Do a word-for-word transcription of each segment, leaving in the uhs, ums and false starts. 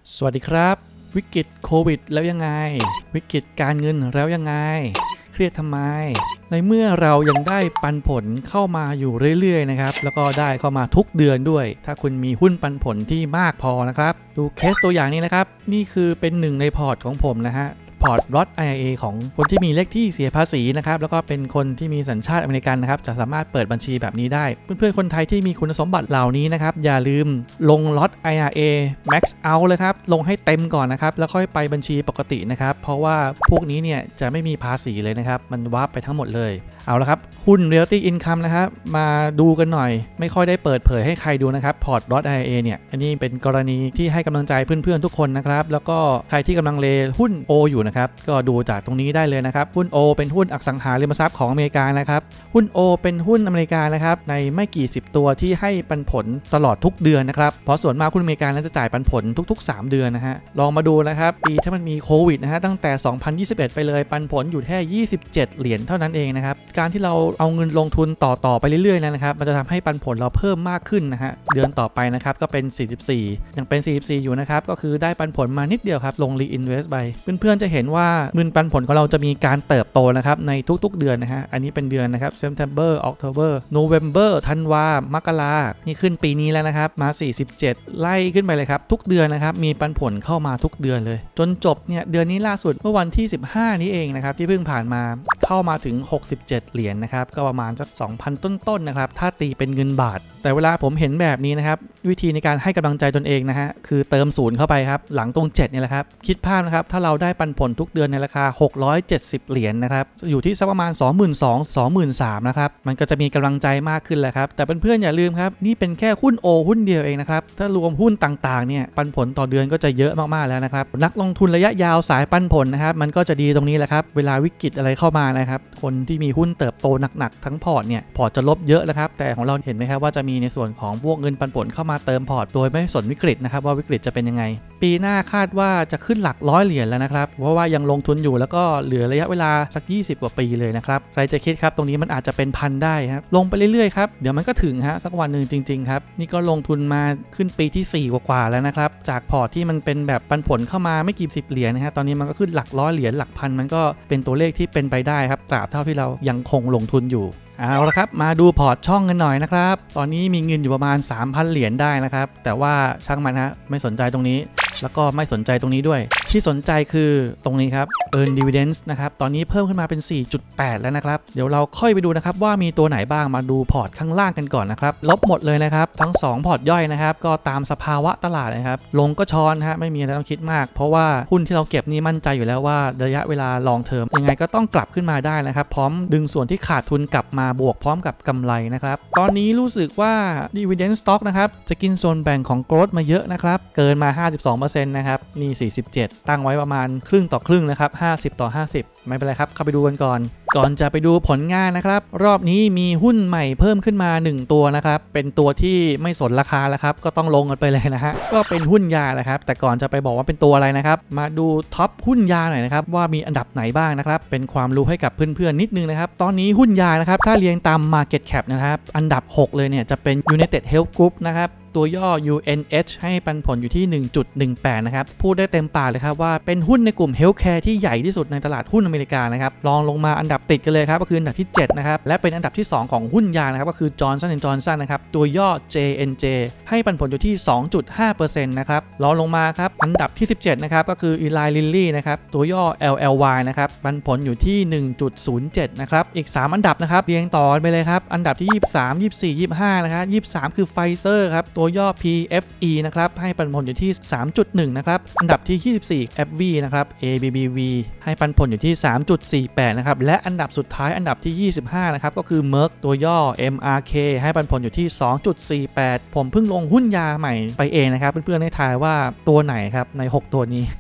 สวัสดีครับวิกฤตโควิดแล้วยังไงวิกฤตการเงินแล้วยังไงเครียดทำไมในเมื่อเรายังได้ปันผลเข้ามาอยู่เรื่อยๆนะครับแล้วก็ได้เข้ามาทุกเดือนด้วยถ้าคุณมีหุ้นปันผลที่มากพอนะครับดูเคสตัวอย่างนี้นะครับนี่คือเป็นหนึ่งในพอร์ตของผมนะฮะพอร์ต Roth ไอ อาร์ เอ ของคนที่มีเลขที่เสียภาษีนะครับแล้วก็เป็นคนที่มีสัญชาติอเมริกันนะครับจะสามารถเปิดบัญชีแบบนี้ได้เพื่อนๆคนไทยที่มีคุณสมบัติเหล่านี้นะครับอย่าลืมลง Roth ไอ อาร์ เอ Max Out เลยครับลงให้เต็มก่อนนะครับแล้วค่อยไปบัญชีปกตินะครับเพราะว่าพวกนี้เนี่ยจะไม่มีภาษีเลยนะครับมันวาร์ปไปทั้งหมดเลยเอาละครับหุ้น Realty Income นะครับมาดูกันหน่อยไม่ค่อยได้เปิดเผยให้ใครดูนะครับพอร์ต Roth ไอ อาร์ เอ เนี่ยอันนี้เป็นกรณีที่ให้กำลังใจเพื่อนๆทุกคนนะครับแล้วก็ใครที่กำลังเลหุ้น O อยู่นะครับก็ดูจากตรงนี้ได้เลยนะครับหุ้น O เป็นหุ้นอสังหาริมทรัพย์ของอเมริกานะครับหุ้น O เป็นหุ้นอเมริกานะครับในไม่กี่สิบตัวที่ให้ปันผลตลอดทุกเดือนนะครับเพราะส่วนมากหุ้นอเมริกานั้นจะจ่ายปันผลทุกๆสามเดือนนะฮะลองมาดูนะครับปีที่มันมีโควิดนะฮะตั้งแต่สองพันยี่สิบเอ็ดไปเลยปันผลอยู่แค่ยี่สิบเจ็ดเหรียญเท่านั้นเองนะครับการที่เราเอาเงินลงทุนต่อๆไปเรื่อยๆนะครับมันจะทำให้ปันผลเราเพิ่มมากขึ้นนะฮะเดือนต่อไปนะครับก็เป็นสี่สิบสี่ยังเป็นสี่สิบสี่อยู่นะครับก็คือได้ปันผลมานิดเดียวครับลง reinvest ไปเพื่อนๆจะเห็นว่าเงินปันผลของเราจะมีการเติบโตนะครับในทุกๆเดือนนะฮะอันนี้เป็นเดือนนะครับ September October November ธันวามกรานี่ขึ้นปีนี้แล้วนะครับมาสี่สิบเจ็ดไล่ขึ้นไปเลยครับทุกเดือนนะครับมีปันผลเข้ามาทุกเดือนเลยจนจบเนี่ยเดือนนี้ล่าสุดเมื่อวันที่สิบห้านี้เองนะครับที่เพิ่งผ่านมาเข้ามาถึงหกสิบเจ็ดเหรียญ นะครับก็ประมาณสัก สองพัน ต้นๆนะครับถ้าตีเป็นเงินบาทแต่เวลาผมเห็นแบบนี้นะครับวิธีในการให้กำลังใจตนเองนะฮะคือเติมศูนย์เข้าไปครับหลังตรงเจ็ดนี่แหละครับคิดภาพนะครับถ้าเราได้ปันผลทุกเดือนในราคาหกร้อยเจ็ดสิบเหรียญ น, นะครับอยู่ที่สักประมาณ สองหมื่นสองพัน สองหมื่นสามพัน นะครับมันก็จะมีกำลังใจมากขึ้นแหละครับแต่เพื่อนๆอย่าลืมครับนี่เป็นแค่หุ้น O หุ้นเดียวเองนะครับถ้ารวมหุ้นต่างๆเนี่ยปันผลต่อเดือนก็จะเยอะมากๆแล้วนะครับนักลงทุนระยะยาวสายปันผลนะครับมันก็จะดีตรงนี้แหละครับเวลาวิกฤตอะไรเข้ามานะครับคนที่มีหุ้นเติบโตหนักๆทั้งพอร์ตเนี่ยพอร์ตจะลบเยอะแล้วครับแต่ของเราเห็นไหมครับว่าจะมีในส่วนของพวกเงินปันผลเข้ามาเติมพอร์ตโดยไม่สนวิกฤตนะครับว่าวิกฤตจะเป็นยังไงปีหน้าคาดว่าจะขึ้นหลักร้อยเหรียญแล้วนะครับเพราะว่ายังลงทุนอยู่แล้วก็เหลือระยะเวลาสักยี่สิบกว่าปีเลยนะครับใครจะคิดครับตรงนี้มันอาจจะเป็นพันได้ครับลงไปเรื่อยๆครับเดี๋ยวมันก็ถึงฮะสักวันหนึ่งจริงๆครับนี่ก็ลงทุนมาขึ้นปีที่สี่กว่าๆแล้วนะครับจากพอร์ตที่มันเป็นแบบปันผลเข้ามาไม่กี่สิบเหรียญนะฮะตอนนี้มันก็ขึ้นหลักร้อยเหรียญหลักพันมันก็เป็นตัวเลขที่เป็นไปได้ครับตราบเท่าที่เรายังคงลงทุนอยู่เอาละครับมาดูพอร์ตช่องกันหน่อยนะครับตอนนี้มีเงินอยู่ประมาณ สามพัน เหรียญได้นะครับแต่ว่าช่างมันฮะไม่สนใจตรงนี้แล้วก็ไม่สนใจตรงนี้ด้วยที่สนใจคือตรงนี้ครับ Earn Dividends นะครับตอนนี้เพิ่มขึ้นมาเป็น สี่จุดแปด แล้วนะครับเดี๋ยวเราค่อยไปดูนะครับว่ามีตัวไหนบ้างมาดูพอร์ตข้างล่างกันก่อนนะครับลบหมดเลยนะครับทั้งสองพอร์ตย่อยนะครับก็ตามสภาวะตลาดนะครับลงก็ช้อนฮะไม่มีอะไรต้องคิดมากเพราะว่าหุ้นที่เราเก็บนี่มั่นใจอยู่แล้วว่าระยะเวลา long term ยังไงก็ต้องกลับขึ้นมาได้นะครับพร้อมดึงส่วนที่ขาดทุนกลับมาบวกพร้อมกับกำไรนะครับตอนนี้รู้สึกว่า Dividend Stock นะครับจะกินส่วนแบ่งของ Growth มาเยอะนะครับเกินมา ห้าสิบสองเปอร์เซ็นต์ นะครับนี่สี่สิบเจ็ดตั้งไว้ประมาณครึ่งต่อครึ่งนะครับห้าสิบต่อห้าสิบไม่เป็นไรครับเข้าไปดูกันก่อนก่อนจะไปดูผลงานนะครับรอบนี้มีหุ้นใหม่เพิ่มขึ้นมาหนึ่งตัวนะครับเป็นตัวที่ไม่สนราคาแล้วครับก็ต้องลงกันไปเลยนะฮะก็เป็นหุ้นยาแหละครับแต่ก่อนจะไปบอกว่าเป็นตัวอะไรนะครับมาดูท็อปหุ้นยาหน่อยนะครับว่ามีอันดับไหนบ้างนะครับเป็นความรู้ให้กับเพื่อนๆนิดนึงนะครับตอนนี้หุ้นยานะครับถ้าเรียงตาม Market Cap นะครับอันดับหกเลยเนี่ยจะเป็น United Health Group นะครับตัวย่อ ยู เอ็น เอช ให้ปันผลอยู่ที่ หนึ่งจุดหนึ่งแปด นะครับพูดได้เต็มปากเลยครับว่าเป็นหุ้นในกลุ่ม Healthcare ที่ใหญ่ที่สุดในตลาดหุ้นอเมริกานะครับรองลงมาอันดับติดกันเลยครับก็คืออันดับที่เจ็ดนะครับและเป็นอันดับที่สองของหุ้นยานะครับก็คือ Johnson แอนด์ Johnson นะครับตัวย่อ เจ เอ็น เจ ให้ปันผลอยู่ที่ สองจุดห้าเปอร์เซ็นต์ นะครับรองลงมาครับอันดับที่สิบเจ็ดนะครับก็คือ Eli Lilly นะครับตัวย่อ แอล แอล วาย นะครับปันผลอยู่ที่ หนึ่งจุดศูนย์เจ็ด นะครับอีกสามอันดับนะครับเรียงต่อไปเลยครับอันดับที่ยี่สิบสาม ยี่สิบสี่ ยี่สิบห้านะครับยี่สิบสามคือ Pfizer ครับตัวย่อ พี เอฟ อี นะครับให้ปันผลอยู่ที่ สามจุดหนึ่ง นะครับอันดับที่ยี่สิบสี่ เอฟ วี นะครับ เอ บี บี วี ให้ปันผลอยู่ที่ สามจุดสี่แปด นะครับและอันดับสุดท้ายอันดับที่ยี่สิบห้านะครับก็คือ Merck ตัวย่อ เอ็ม อาร์ เค ให้ปันผลอยู่ที่ สองจุดสี่แปด ผมเพิ่งลงหุ้นยาใหม่ไปเองนะครับเพื่อนๆให้ทายว่าตัวไหนครับในหกตัวนี้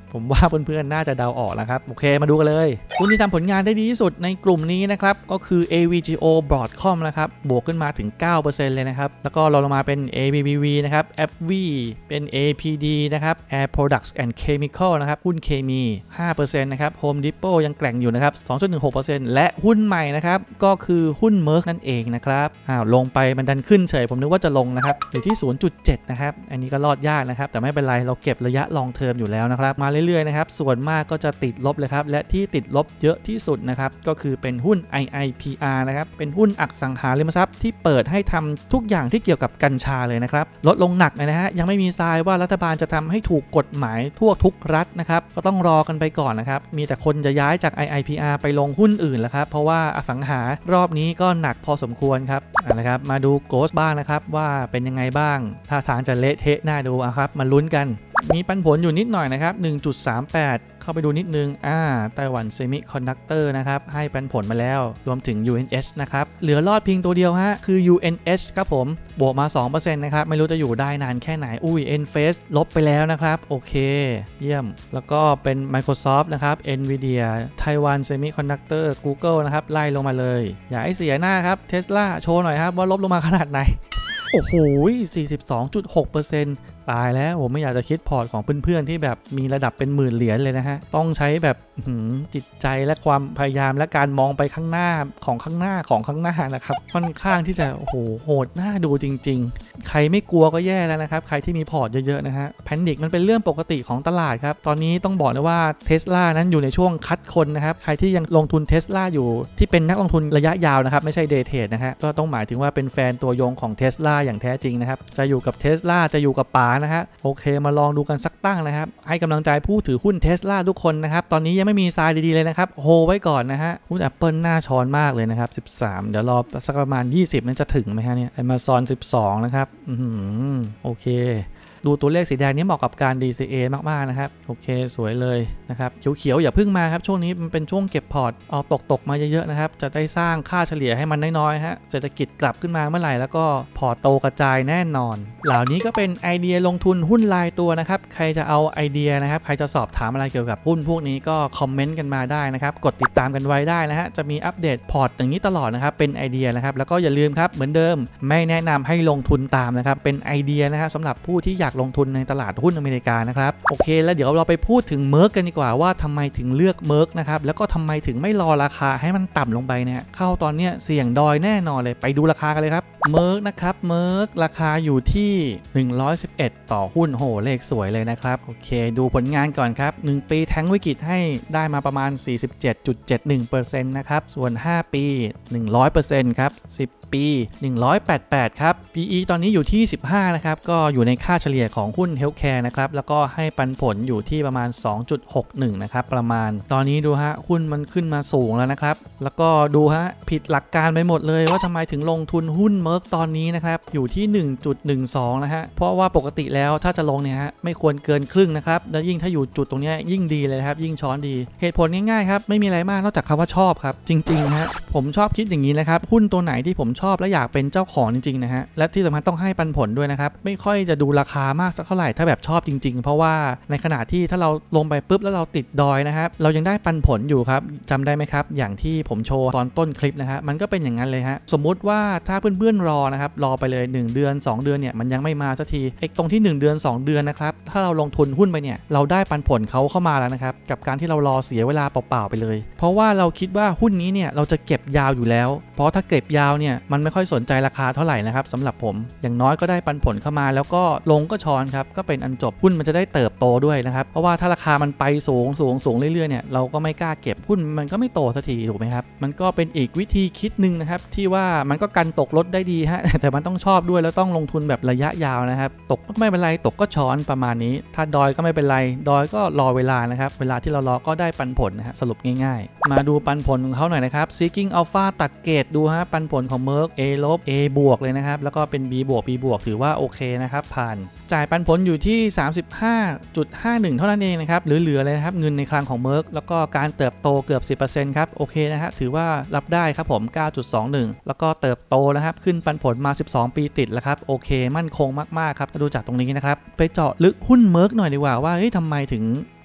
ผมว่าเพื่อนๆน่าจะเดาออกแล้วครับโอเคมาดูกันเลยหุ้นที่ทำผลงานได้ดีที่สุดในกลุ่มนี้นะครับก็คือ เอ วี จี โอ Broadcom นะครับบวกขึ้นมาถึง เก้าเปอร์เซ็นต์ เลยนะครับแล้วก็เราลงมาเป็น เอ บี บี วี นะครับ เอฟ วี เป็น เอ พี ดี นะครับ Air Products and Chemical นะครับหุ้นเคมี ห้าเปอร์เซ็นต์ นะครับ Home Depot ยังแกร่งอยู่นะครับ สองจุดหนึ่งหกเปอร์เซ็นต์ และหุ้นใหม่นะครับก็คือหุ้น Merck นั่นเองนะครับอ้าวลงไปมันดันขึ้นเฉยผมนึกว่าจะลงนะครับอยู่ที่ ศูนย์จุดเจ็ด นะครับอันนี้ก็รอดยากนะครับแต่ไม่เป็นไรเราเก็บระยะลองเทอมอยู่แล้วนะครับมาเรื่อยๆนะครับส่วนมากก็จะติดลบเลยครับและที่ติดลบเยอะที่สุดนะครับก็คือเป็นหุ้น ไอ ไอ พี อาร์ นะครับเป็นหุ้นอสังหาริมทรัพย์ที่เปิดให้ทำทุกอย่างที่เกี่ยวกับกัญชาเลยนะครับลดลงหนักเลยนะฮะยังไม่มีทรายว่ารัฐบาลจะทำให้ถูกกฎหมายทั่วทุกรัฐนะครับก็ต้องรอกันไปก่อนนะครับมีแต่คนจะย้ายจาก ไอ ไอ พี อาร์ ไปลงหุ้นอื่นแล้วครับเพราะว่าอสังหารอบนี้ก็หนักพอสมควรครับนะครับมาดูโกสบ้างนะครับว่าเป็นยังไงบ้างท่าทางจะเละเทะน่าดูอ่ะครับมาลุ้นกันมีปันผลอยู่นิดหน่อยนะครับ หนึ่งจุดสามแปด เข้าไปดูนิดนึงอ่าไต้หวันเซมิคอนดักเตอร์นะครับให้ปันผลมาแล้วรวมถึง ยู เอ็น เอช นะครับเหลือรอดเพียงตัวเดียวฮะคือ ยู เอ็น เอช ครับผมบวกมา สองเปอร์เซ็นต์ นะครับไม่รู้จะอยู่ได้นานแค่ไหนอุ้ย Enphase ลบไปแล้วนะครับโอเคเยี่ยมแล้วก็เป็น Microsoft นะครับ Nvidia Taiwan Semiconductor Google นะครับไล่ลงมาเลยอย่าให้เสียหน้าครับ Tesla โชว์หน่อยครับว่าลบลงมาขนาดไหนโอ้โห สี่สิบสองจุดหกเปอร์เซ็นต์ ตายแล้วผมไม่อยากจะคิดพอร์ตของเพื่อนๆที่แบบมีระดับเป็นหมื่นเหรียญเลยนะฮะต้องใช้แบบจิตใจและความพยายามและการมองไปข้างหน้าของข้างหน้าของข้างหน้านะครับค่อนข้างที่จะโอ้โหโหดน่าดูจริงๆใครไม่กลัวก็แย่แล้วนะครับใครที่มีพอร์ตเยอะๆนะฮะแพนิคมันเป็นเรื่องปกติของตลาดครับตอนนี้ต้องบอกเลยว่า Tesla นั้นอยู่ในช่วงคัดคนนะครับใครที่ยังลงทุน Tesla อยู่ที่เป็นนักลงทุนระยะยาวนะครับไม่ใช่ Day Trade นะฮะก็ต้องหมายถึงว่าเป็นแฟนตัวยงของ Tesla อย่างแท้จริงนะครับจะอยู่กับ Tesla จะอยู่กับป๋านะฮะโอเคมาลองดูกันสักตั้งนะครับให้กำลังใจผู้ถือหุ้น Tesla ทุกคนนะครับตอนนี้ยังไม่มีทรายดีๆเลยนะครับโฮไว้ก่อนนะฮะหุ้น Apple น่าช้อนมากเลยนะครับสิบสามเดี๋ยวรอสักประมาณยี่สิบนั้นจะถึงไหมฮะเนี่ย Amazon สิบสองนะครับอืมโอเคดูตัวเลขสีแดงนี้เหมาะกับการ ดี ซี เอ มากๆนะครับโอเคสวยเลยนะครับเขียวๆอย่าพึ่งมาครับช่วงนี้มันเป็นช่วงเก็บพอร์ตเอาตกๆมาเยอะๆนะครับจะได้สร้างค่าเฉลี่ยให้มันน้อยๆฮะเศรษฐกิจกลับขึ้นมาเมื่อไหร่แล้วก็พอร์ตโตกระจายแน่นอนเหล่านี้ก็เป็นไอเดียลงทุนหุ้นรายตัวนะครับใครจะเอาไอเดียนะครับใครจะสอบถามอะไรเกี่ยวกับหุ้นพวกนี้ก็คอมเมนต์กันมาได้นะครับกดติดตามกันไว้ได้นะฮะจะมีอัปเดตพอร์ตอย่างนี้ตลอดนะครับเป็นไอเดียนะครับแล้วก็อย่าลืมครับเหมือนเดิมไม่แนะนำให้ลงทุนตามนะครับเป็นไอเดียนะครับสำหรับผู้ที่อยากลงทุนในตลาดหุ้นอเมริกานะครับโอเคแล้วเดี๋ยวเราไปพูดถึงเมอร์กกันดีกว่าว่าทำไมถึงเลือกเมอร์กนะครับแล้วก็ทำไมถึงไม่รอราคาให้มันต่ำลงไปเนี่ยเข้าตอนนี้เสี่ยงดอยแน่นอนเลยไปดูราคากันเลยครับเมอร์กนะครับเมอร์กราคาอยู่ที่หนึ่งร้อยสิบเอ็ดต่อหุ้นโหเลขสวยเลยนะครับโอเคดูผลงานก่อนครับหนึ่งปีแทงวิกฤตให้ได้มาประมาณ สี่สิบเจ็ดจุดเจ็ดหนึ่งเปอร์เซ็นต์ นะครับส่วนห้าปี หนึ่งร้อยเปอร์เซ็นต์ ครับสิบปีหนึ่งร้อยแปดสิบแปดครับ พี อี ตอนนี้อยู่ที่สิบห้านะครับก็อยู่ในค่าเฉลี่ยของหุ้นเฮลท์แคร์นะครับแล้วก็ให้ปันผลอยู่ที่ประมาณ สองจุดหกหนึ่ง นะครับประมาณตอนนี้ดูฮะหุ้นมันขึ้นมาสูงแล้วนะครับแล้วก็ดูฮะผิดหลักการไปหมดเลยว่าทำไมถึงลงทุนหุ้นเมอร์กตอนนี้นะครับอยู่ที่ หนึ่งจุดหนึ่งสอง นะฮะเพราะว่าปกติแล้วถ้าจะลงเนี่ยฮะไม่ควรเกินครึ่งนะครับแล้วยิ่งถ้าอยู่จุดตรงนี้ยิ่งดีเลยครับยิ่งช้อนดีเหตุผลง่ายๆครับไม่มีอะไรมากนอกจากคำว่าชอบครับจริงๆฮะผมชอบคิดอย่างนี้นะครับหุ้นตัวไหนที่ผมชอบและอยากเป็นเจ้าของจริงๆนะฮะและที่สำคัญต้องให้ปันผลด้วยนะครับไม่ค่อยจะดูราคามากสักเท่าไหร่ถ้าแบบชอบจริงๆเพราะว่าในขณะที่ถ้าเราลงไปปุ๊บแล้วเราติดดอยนะครับเรายังได้ปันผลอยู่ครับจำได้ไหมครับอย่างที่ผมโชว์ตอนต้นคลิปนะฮะมันก็เป็นอย่างนั้นเลยฮะสมมุติว่าถ้าเพื่อนๆรอนะครับรอไปเลยหนึ่งเดือนสองเดือนเนี่ยมันยังไม่มาสักทีไอ้ตรงที่หนึ่งเดือนสองเดือนนะครับถ้าเราลงทุนหุ้นไปเนี่ยเราได้ปันผลเขาเข้ามาแล้วนะครับกับการที่เรารอเสียเวลาเปล่าๆไปเลยเพราะว่าเราคิดว่าหุ้นนี้เนี่ยเราจะเก็บยาวอยู่แล้วเพราะถ้าเก็บยาวเนี่ยมันไม่ค่อยสนใจราคาเท่าไหร่นะครับสำหรับผมอย่างน้อยก็ได้ปันผลเข้ามาแล้วก็ลงก็ช้อนครับก็เป็นอันจบหุ้นมันจะได้เติบโตด้วยนะครับเพราะว่าถ้าราคามันไปสูงสูงสูงเรื่อยๆเนี่ยเราก็ไม่กล้าเก็บหุ้นมันก็ไม่โตสักทีถูกไหมครับมันก็เป็นอีกวิธีคิดหนึ่งนะครับที่ว่ามันก็กันตกลดได้ดีฮะแต่มันต้องชอบด้วยแล้วต้องลงทุนแบบระยะยาวนะครับตกไม่เป็นไรตกก็ช้อนประมาณนี้ถ้าดอยก็ไม่เป็นไรดอยก็รอเวลานะครับเวลาที่เรารอก็ได้ปันผลนะฮะสรุปง่ายๆมาดูปันผลของเขาหน่อยนะครับ Seeking Alpha ตัดเกรดดูฮะปันผลของ Merck A ลบ A บวกเลยนะครับแล้วก็เป็น B บวก B บวกถือว่าโอเคนะครับผ่านจ่ายปันผลอยู่ที่ สามสิบห้าจุดห้าหนึ่ง เท่านั้นเองนะครับเหลือๆเลยนะครับเงินในคลังของ Merck แล้วก็การเติบโตเกือบ สิบเปอร์เซ็นต์ ครับโอเคนะฮะถือว่ารับได้ครับผม เก้าจุดสองหนึ่ง แล้วก็เติบโตนะครับขึ้นปันผลมาสิบสองปีติดแล้วครับโอเคมั่นคงมากๆครับถ้าดูจากตรงนี้นะครับไปเจาะลึกหุ้น Merck หน่อยดีกว่าว่าเฮ้ยทำไมถึง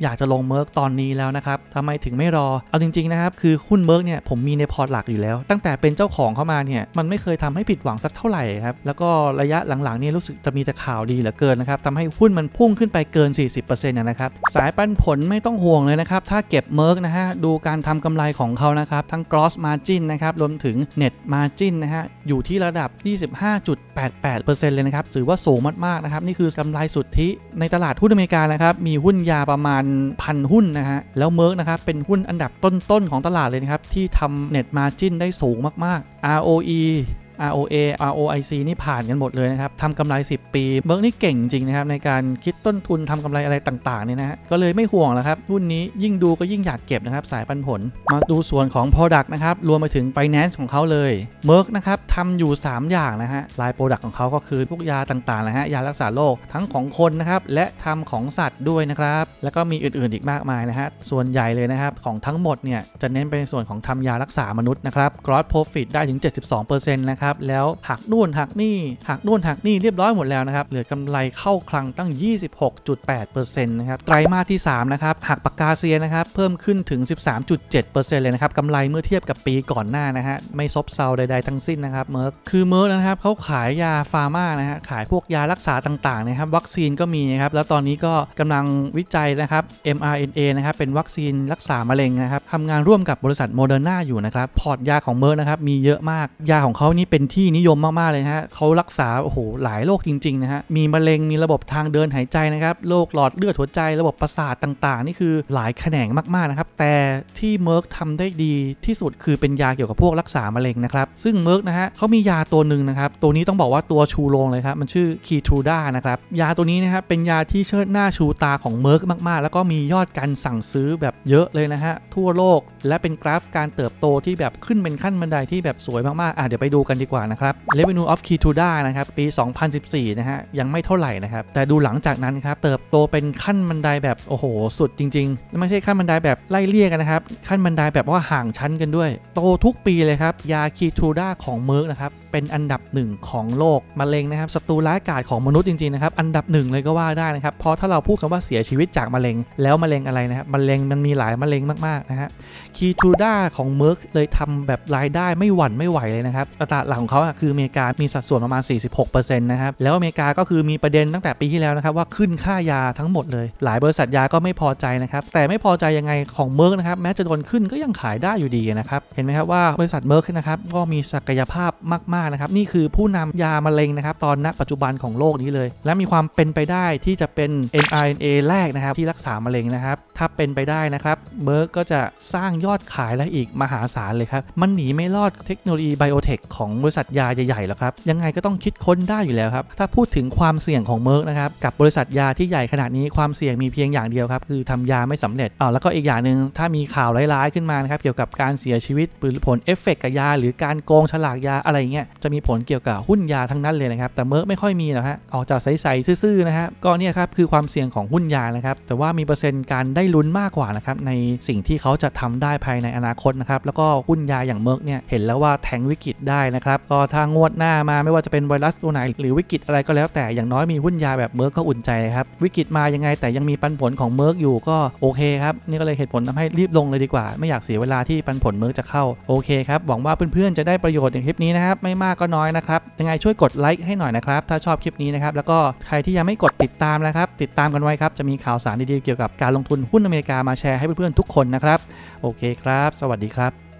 อยากจะลงเมอร์กตอนนี้แล้วนะครับทำไมถึงไม่รอเอาจริงๆนะครับคือหุ้นเมอร์กเนี่ยผมมีในพอร์ตหลักอยู่แล้วตั้งแต่เป็นเจ้าของเข้ามาเนี่ยมันไม่เคยทำให้ผิดหวังสักเท่าไหร่ครับแล้วก็ระยะหลังๆนี่รู้สึกจะมีแต่ข่าวดีเหลือเกินนะครับทำให้หุ้นมันพุ่งขึ้นไปเกิน สี่สิบเปอร์เซ็นต์ นะครับสายปันผลไม่ต้องห่วงเลยนะครับถ้าเก็บเมอร์กนะฮะดูการทำกำไรของเขานะครับทั้ง gross margin นะครับรวมถึง net margin นะฮะอยู่ที่ระดับ ยี่สิบห้าจุดแปดแปดเปอร์เซ็นต์ เลยนะครับถือว่าสูงมากๆนะครับนี่คือกำไรสุทธิในตลาดหุ้นอเมริกานะครับมีหุ้นยาประมาณพันหุ้นนะฮะแล้วเมอร์กนะครับเป็นหุ้นอันดับต้นๆของตลาดเลยนะครับที่ทำ net margin ได้สูงมากๆ อาร์ โอ อี อาร์ โอ เอ อาร์ โอ ไอ ซี นี่ผ่านกันหมดเลยนะครับทำกำไรสิบปีเบิร์กนี่เก่งจริงนะครับในการคิดต้นทุนทำกำไรอะไรต่างๆเนี่ยนะฮะก็เลยไม่ห่วงแล้วครับหุ้นนี้ยิ่งดูก็ยิ่งอยากเก็บนะครับสายปันผลมาดูส่วนของ Product นะครับรวมไปถึง Finance ของเขาเลยเบิร์กนะครับทำอยู่สามอย่างนะฮะลาย Product ของเขาก็คือพวกยาต่างๆนะฮะยารักษาโรคทั้งของคนนะครับและทำของสัตว์ด้วยนะครับแล้วก็มีอื่นๆอีกมากมายนะฮะส่วนใหญ่เลยนะครับของทั้งหมดเนี่ยจะเน้นเป็นส่วนของทำยารักษามนุษย์นะครับ Gross Profit ได้ถึง เจ็ดสิบสองเปอร์เซ็นต์ นะครับแล้วหักนู่นหักนี่หักนู่นหักนี่เรียบร้อยหมดแล้วนะครับเหลือกำไรเข้าคลังตั้ง ยี่สิบหกจุดแปดเปอร์เซ็นต์ นะครับไตรมาสที่สามนะครับหักปากกาเซียนะครับเพิ่มขึ้นถึง สิบสามจุดเจ็ดเปอร์เซ็นต์ เลยนะครับกำไรเมื่อเทียบกับปีก่อนหน้านะฮะไม่ซบเซาใดๆทั้งสิ้นนะครับเมอร์กคือเมอร์กนะครับเขาขายยาฟาร์มานะฮะขายพวกยารักษาต่างๆนะครับวัคซีนก็มีนะครับแล้วตอนนี้ก็กำลังวิจัยนะครับ เอ็ม อาร์ เอ็น เอ นะครับเป็นวัคซีนรักษามะเร็งนะครับทำงานร่วมกับบริษัทโมเดอร์นาอยู่นะครับพอร์ตยาของเมอร์กนะครับมีเยอะมากยาของเขานี่เป็นที่นิยมมากๆเลยนะฮะเขารักษาโอ้โหหลายโรคจริงๆนะฮะมีมะเร็งมีระบบทางเดินหายใจนะครับโรคหลอดเลือดหัวใจระบบประสาทต่างๆนี่คือหลายแขนงมากๆนะครับแต่ที่เมอร์กทำได้ดีที่สุดคือเป็นยาเกี่ยวกับพวกรักษามะเร็งนะครับซึ่งเมอร์กนะฮะเขามียาตัวหนึ่งนะครับตัวนี้ต้องบอกว่าตัวชูโรงเลยครับมันชื่อคีทูด้านะครับยาตัวนี้นะครับเป็นยาที่เชิดหน้าชูตาของเมอร์กมากๆแล้วก็มียอดการสั่งซื้อแบบเยอะเลยนะฮะทั่วโลกและเป็นกราฟการเติบโตที่แบบขึ้นเป็นขั้นบันไดที่แบบสวยมากๆอ่ะเดี๋ยวไปดูกันดีกว่านะครับ Revenue of Keytruda นะครับปีสองพันสิบสี่นะฮะยังไม่เท่าไหร่นะครับแต่ดูหลังจากนั้นครับเติบโตเป็นขั้นบันไดแบบโอ้โหสุดจริงๆไม่ใช่ขั้นบันไดแบบไล่เลี่ยกันนะครับขั้นบันไดแบบว่าห่างชั้นกันด้วยโตทุกปีเลยครับยา Keytruda ของเมอร์กนะครับเป็นอันดับหนึ่งของโลกมะเร็งนะครับศัตรูร้ายกาจของมนุษย์จริงๆนะครับอันดับหนึ่งเลยก็ว่าได้นะครับเพราะถ้าเราพูดคำว่าเสียชีวิตจากมะเร็งแล้วมะเร็งอะไรนะครับมะเร็งมันมีหลายมะเร็งมากๆนะฮะ Keytruda ของเมอร์กเลยทำแบบรายได้ไม่หวั่นไม่ไหวเลยนะครับตลาดหลักของเขาคืออเมริกามีสัดส่วนประมาณ สี่สิบหกเปอร์เซ็นต์ นะครับแล้วอเมริกาก็คือมีประเด็นตั้งแต่ปีที่แล้วนะครับว่าขึ้นค่ายาทั้งหมดเลยหลายบริษัทยาก็ไม่พอใจนะครับแต่ไม่พอใจยังไงของเมอร์กนะครับแม้จะโดนขึ้นก็ยังขายได้อยู่ดีนะครับเห็นไหมครับว่าบริษัทเมอร์กนะครับก็มีศักยภาพมากๆนะครับนี่คือผู้นำยามะเร็งนะครับตอนณปัจจุบันของโลกนี้เลยและมีความเป็นไปได้ที่จะเป็น เอ็ม อาร์ เอ็น เอ แรกนะครับที่รักษามะเร็งนะครับถ้าเป็นไปได้นะครับเมอร์กก็จะสร้างยอดขายได้อีกมหาศาลเลยครับมันหนีไม่รอดเทคโนโลยีไบโอเทคของบริษัทยาใหญ่ๆหรอกครับยังไงก็ต้องคิดค้นได้อยู่แล้วครับถ้าพูดถึงความเสี่ยงของเมอร์กนะครับกับบริษัทยาที่ใหญ่ขนาดนี้ความเสี่ยงมีเพียงอย่างเดียวครับคือทำยาไม่สำเร็จอ๋อแล้วก็อีกอย่างหนึ่งถ้ามีข่าวร้ายๆขึ้นมานะครับเกี่ยวกับการเสียชีวิตหรือผลเอฟเฟกต์กับยาหรือการโกงฉลากยาอะไรเงี้ยจะมีผลเกี่ยวกับหุ้นยาทั้งนั้นเลยนะครับแต่เมอร์กไม่ค่อยมีหรอกฮะออกจากใสๆซื่อๆนะฮะก็เนี่ยครับคือความเสี่ยงของหุ้นยานะครับแต่ว่ามีเปอร์เซ็นต์การได้ลุ้นมากกว่านะครับในสิ่งที่เขาจะทำได้ภายในอนาคตนะครับแล้วก็หุ้นยาอย่างเมอร์กเนี่ยเห็นแล้วว่าแทงวิกฤตได้นะครับก็ถ้างวดหน้ามาไม่ว่าจะเป็นไวรัสตัวไหนหรือวิกฤตอะไรก็แล้วแต่อย่างน้อยมีหุ้นยาแบบเมอร์กก็อุ่นใจครับวิกฤตมายังไงแต่ยังมีปันผลของเมอร์กอยู่ก็โอเคครับนี่ก็เลยเหตุผลทำให้รีบลงเลยดีกว่าไม่อยากเสียเวลาที่ปันผลเมอร์กจะเข้าโอเคครับหวังว่าเพื่อนๆจะได้ประโยชน์ในคลิปนี้นะครับไม่มากก็น้อยนะครับยังไงช่วยกดไลค์ให้หน่อยนะครับถ้าชอบคลิปนี้นะครับแล้วก็ใครที่ยังไม่กดติดตามนะครับติดตามกันไว้ครับจะมีข่าวสารดีๆเกี่ยวกับการลงทุนหุ้นอเมริกามาแชร์ให้เพื่อนๆทุกคนนะครับโอเคครับสวัสดีครับ